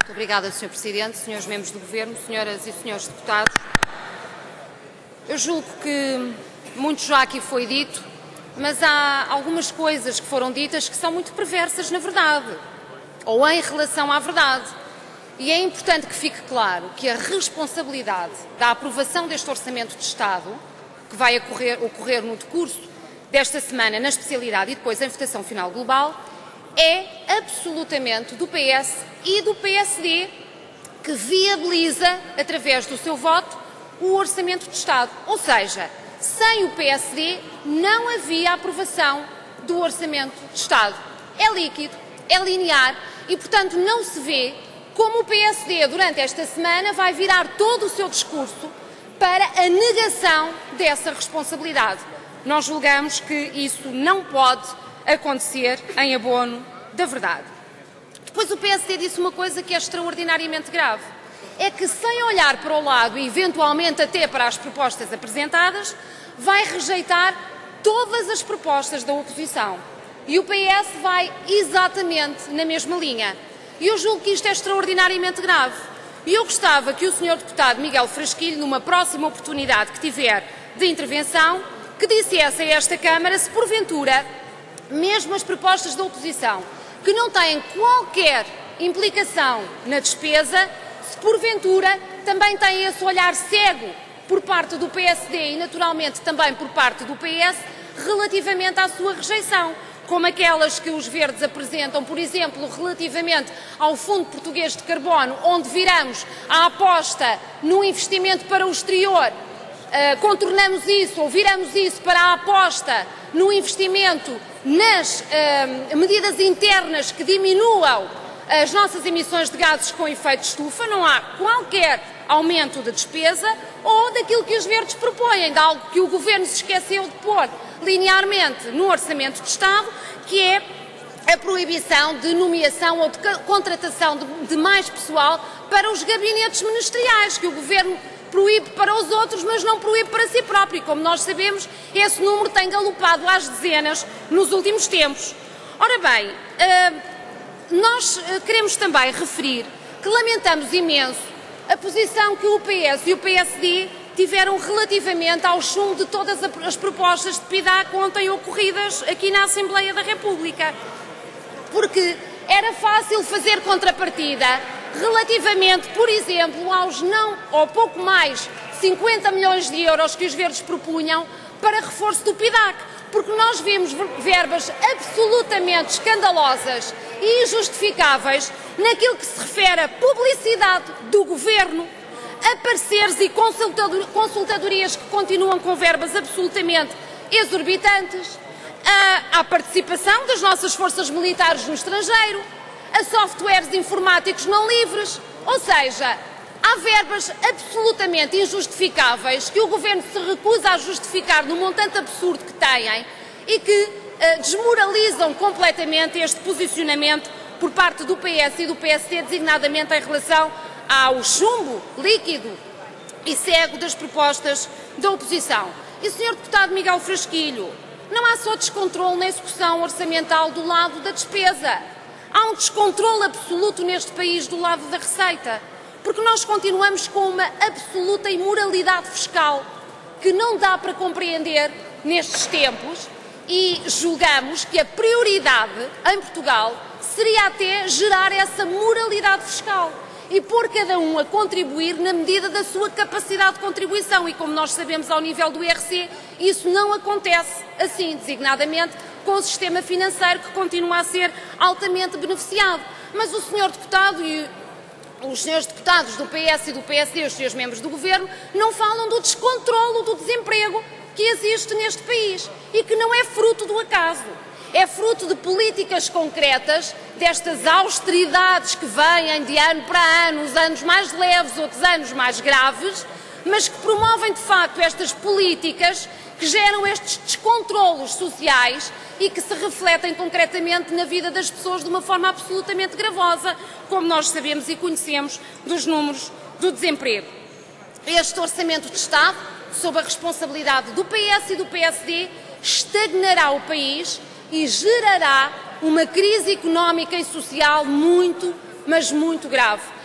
Muito obrigada, Sr. Presidente, Srs. Membros do Governo, Senhoras e Senhores Deputados. Eu julgo que muito já aqui foi dito, mas há algumas coisas que foram ditas que são muito perversas na verdade, ou em relação à verdade. E é importante que fique claro que a responsabilidade da aprovação deste Orçamento de Estado, que vai ocorrer no decurso desta semana na especialidade e depois em votação final global, é absolutamente do PS e do PSD, que viabiliza, através do seu voto, o Orçamento de Estado. Ou seja, sem o PSD não havia aprovação do Orçamento de Estado. É líquido, é linear e, portanto, não se vê como o PSD, durante esta semana, vai virar todo o seu discurso para a negação dessa responsabilidade. Nós julgamos que isso não pode acontecer em abono da verdade. Depois o PSD disse uma coisa que é extraordinariamente grave. É que, sem olhar para o lado e, eventualmente, até para as propostas apresentadas, vai rejeitar todas as propostas da oposição. E o PS vai exatamente na mesma linha. E eu julgo que isto é extraordinariamente grave. E eu gostava que o Sr. Deputado Miguel Frasquilho, numa próxima oportunidade que tiver de intervenção, que dissesse a esta Câmara se, porventura, mesmo as propostas da oposição, que não têm qualquer implicação na despesa, se porventura também têm esse olhar cego por parte do PSD e, naturalmente, também por parte do PS, relativamente à sua rejeição, como aquelas que os verdes apresentam, por exemplo, relativamente ao Fundo Português de Carbono, onde viramos a aposta no investimento para o exterior, contornamos isso ou viramos isso para a aposta no investimento nas medidas internas que diminuam as nossas emissões de gases com efeito de estufa. Não há qualquer aumento de despesa ou daquilo que os verdes propõem, de algo que o Governo se esqueceu de pôr linearmente no Orçamento de Estado, que é a proibição de nomeação ou de contratação de mais pessoal para os gabinetes ministeriais, que o Governo proíbe para os outros, mas não proíbe para si próprio. E, como nós sabemos, esse número tem galopado às dezenas nos últimos tempos. Ora bem, nós queremos também referir que lamentamos imenso a posição que o PS e o PSD tiveram relativamente ao chumbo de todas as propostas de PIDAC ontem ocorridas aqui na Assembleia da República. Porque era fácil fazer contrapartida relativamente, por exemplo, aos não ou pouco mais 50 milhões de euros que os verdes propunham para reforço do PIDAC, porque nós vimos verbas absolutamente escandalosas e injustificáveis naquilo que se refere à publicidade do Governo, a pareceres e consultadorias que continuam com verbas absolutamente exorbitantes, à participação das nossas forças militares no estrangeiro, a softwares informáticos não livres, ou seja, há verbas absolutamente injustificáveis que o Governo se recusa a justificar no montante absurdo que têm e que desmoralizam completamente este posicionamento por parte do PS e do PSD, designadamente em relação ao chumbo líquido e cego das propostas da oposição. E, Sr. Deputado Miguel Frasquilho, não há só descontrole na execução orçamental do lado da despesa. Há um descontrole absoluto neste país do lado da receita, porque nós continuamos com uma absoluta imoralidade fiscal que não dá para compreender nestes tempos e julgamos que a prioridade em Portugal seria até gerar essa moralidade fiscal e pôr cada um a contribuir na medida da sua capacidade de contribuição. E, como nós sabemos, ao nível do IRC, isso não acontece assim, designadamente com o sistema financeiro, que continua a ser altamente beneficiado. Mas o Sr. Deputado e os Srs. Deputados do PS e do PSD, os Srs. Membros do Governo, não falam do descontrolo do desemprego que existe neste país e que não é fruto do acaso. É fruto de políticas concretas, destas austeridades que vêm de ano para ano, uns anos mais leves, outros anos mais graves, mas que promovem de facto estas políticas que geram estes descontrolos sociais e que se refletem concretamente na vida das pessoas de uma forma absolutamente gravosa, como nós sabemos e conhecemos dos números do desemprego. Este Orçamento de Estado, sob a responsabilidade do PS e do PSD, estagnará o país e gerará uma crise económica e social muito, mas muito grave.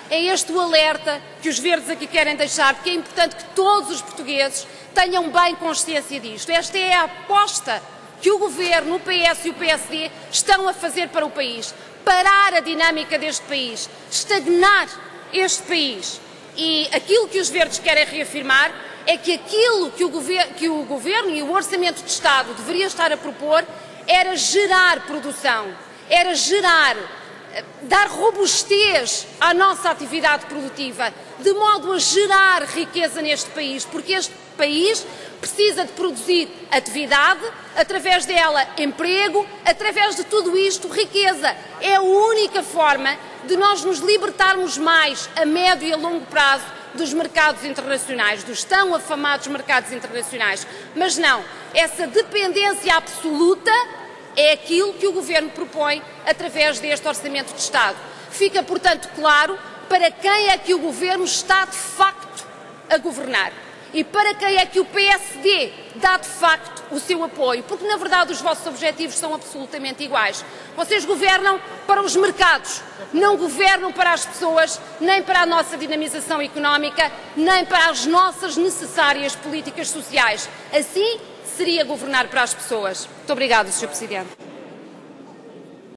é este o alerta que os Verdes aqui querem deixar, porque é importante que todos os portugueses tenham bem consciência disto. Esta é a aposta que o Governo, o PS e o PSD estão a fazer para o país. Parar a dinâmica deste país, estagnar este país. E aquilo que os Verdes querem reafirmar é que aquilo que o Governo e o Orçamento de Estado deveriam estar a propor era gerar produção, era dar robustez à nossa atividade produtiva, de modo a gerar riqueza neste país, porque este país precisa de produzir atividade, através dela emprego, através de tudo isto riqueza. É a única forma de nós nos libertarmos mais a médio e a longo prazo dos mercados internacionais, dos tão afamados mercados internacionais. Mas não, essa dependência absoluta é aquilo que o Governo propõe através deste Orçamento de Estado. Fica, portanto, claro para quem é que o Governo está de facto a governar e para quem é que o PSD dá de facto o seu apoio, porque na verdade os vossos objetivos são absolutamente iguais. Vocês governam para os mercados, não governam para as pessoas, nem para a nossa dinamização económica, nem para as nossas necessárias políticas sociais. Assim, seria governar para as pessoas. Muito obrigada, Sr. Presidente.